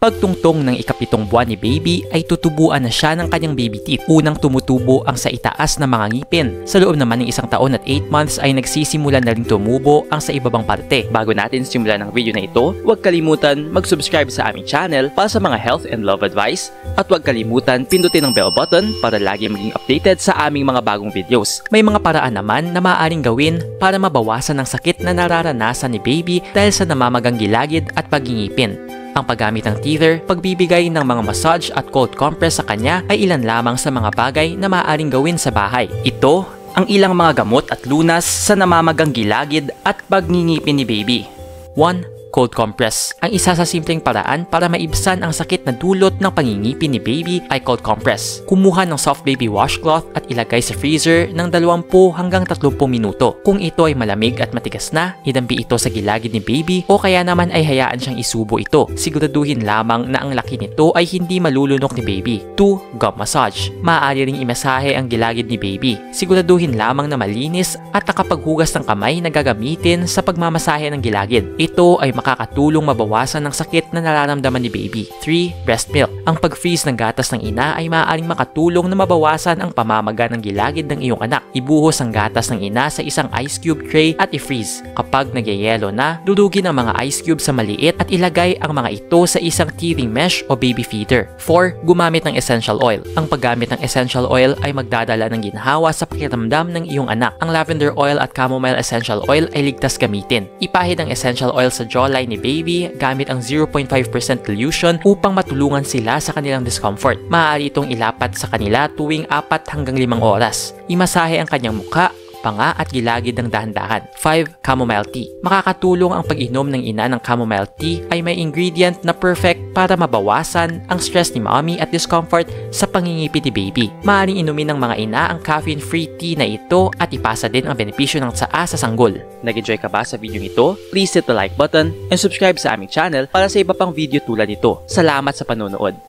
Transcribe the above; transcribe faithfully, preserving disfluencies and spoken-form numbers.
Pagtungtong ng ikapitong buwan ni baby ay tutubuan na siya ng kanyang baby teeth. Unang tumutubo ang sa itaas na mga ngipin. Sa loob naman ng isang taon at eight months ay nagsisimula na rin tumubo ang sa ibabang parte. Bago natin simulan ang video na ito, huwag kalimutan mag-subscribe sa aming channel para sa mga health and love advice at huwag kalimutan pindutin ang bell button para lagi maging updated sa aming mga bagong videos. May mga paraan naman na maaaring gawin para mabawasan ang sakit na nararanasan ni baby dahil sa namamagang gilagid at pagingipin. Ang paggamit ng teether, pagbibigay ng mga massage at cold compress sa kanya ay ilan lamang sa mga bagay na maaaring gawin sa bahay. Ito ang ilang mga gamot at lunas sa namamagang gilagid at pagngingipin ni baby. one. Cold compress. Ang isa sa simpleng paraan para maibsan ang sakit na dulot ng pangingipin ni baby ay cold compress. Kumuha ng soft baby washcloth at ilagay sa freezer ng dalawampu hanggang tatlumpung minuto. Kung ito ay malamig at matigas na, idampi ito sa gilagid ni baby o kaya naman ay hayaan siyang isubo ito. Siguraduhin lamang na ang laki nito ay hindi malulunok ni baby. two. Gum massage. Maaari ring imasahe ang gilagid ni baby. Siguraduhin lamang na malinis at nakapaghugas ng kamay na gagamitin sa pagmamasahe ng gilagid. Ito ay makakatulong mabawasan ng sakit na nararamdaman ni baby. three. Breast milk. Ang pag-freeze ng gatas ng ina ay maaaring makatulong na mabawasan ang pamamaga ng gilagid ng iyong anak. Ibuhos ang gatas ng ina sa isang ice cube tray at i-freeze. Kapag nagyayelo na, durugin ang mga ice cube sa maliit at ilagay ang mga ito sa isang teething mesh o baby feeder. four. Gumamit ng essential oil. Ang paggamit ng essential oil ay magdadala ng ginhawa sa pakiramdam ng iyong anak. Ang lavender oil at chamomile essential oil ay ligtas gamitin. Ipahid ang essential oil sa jawline ni baby gamit ang zero point five percent dilution upang matulungan sila sa kanilang discomfort. Maaari itong ilapat sa kanila tuwing apat hanggang limang oras. Imasahe ang kanyang mukha, panga at gilagid ng dahan-dahan. five. Chamomile tea. Makakatulong ang pag-inom ng ina ng chamomile tea ay may ingredient na perfect para mabawasan ang stress ni mommy at discomfort sa pangingipin ni baby. Maaaring inumin ng mga ina ang caffeine-free tea na ito at ipasa din ang benepisyo ng tsaa sa sanggol. Nag-enjoy ka ba sa video ito? Please hit the like button and subscribe sa aming channel para sa iba pang video tulad nito. Salamat sa panonood!